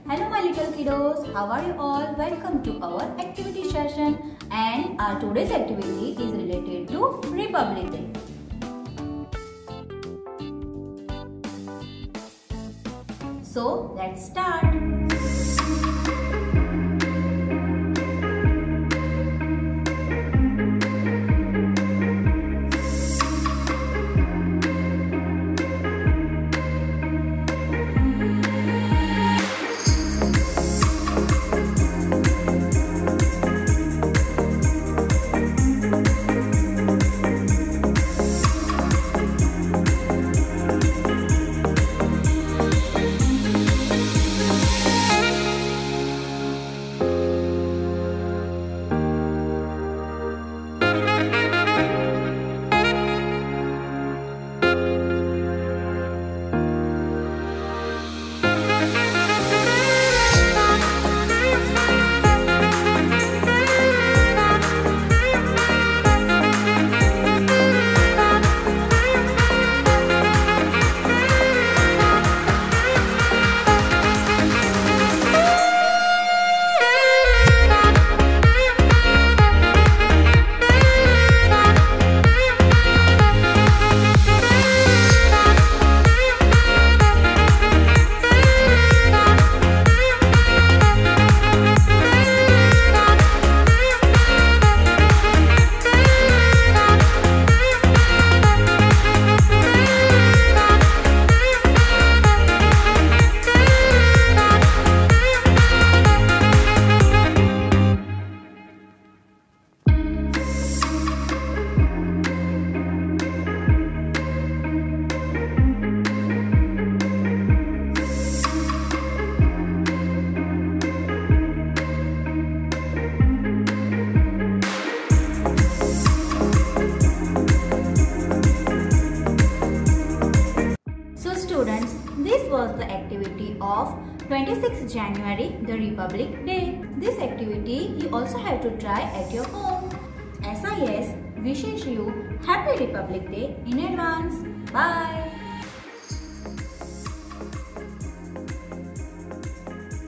Hello my little kiddos, how are you all? Welcome to our activity session, and our today's activity is related to Republic Day. So let's start. Students, this was the activity of 26th January, the Republic Day. This activity you also have to try at your home. SIS wishes you Happy Republic Day in advance. Bye.